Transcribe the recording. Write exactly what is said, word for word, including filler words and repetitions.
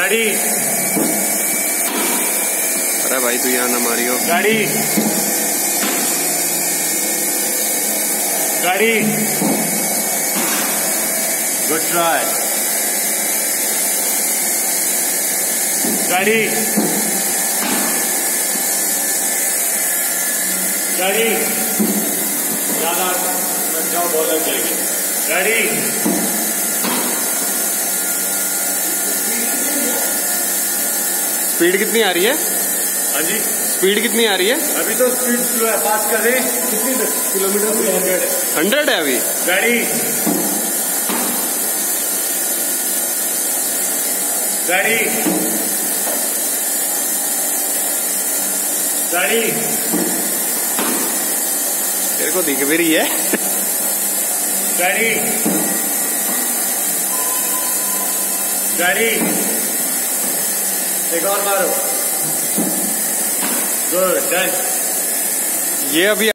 गाड़ी। अरे भाई तू यहाँ ना मारियो। गाड़ी गाड़ी। Good try. गाड़ी गाड़ी। ज्यादा मत जाओ, बॉलर जाएगी। गाड़ी स्पीड कितनी आ रही है? हाँ जी, स्पीड कितनी आ रही है? अभी तो स्पीड स्लो है, पास कर रहे हैं। कितनी किलोमीटर? हंड्रेड है। हंड्रेड है अभी। गाड़ी गाड़ी गाड़ी। तेरे को दिख भी रही है। गाड़ी गाड़ी। एक और मारो। Good done. ये अभी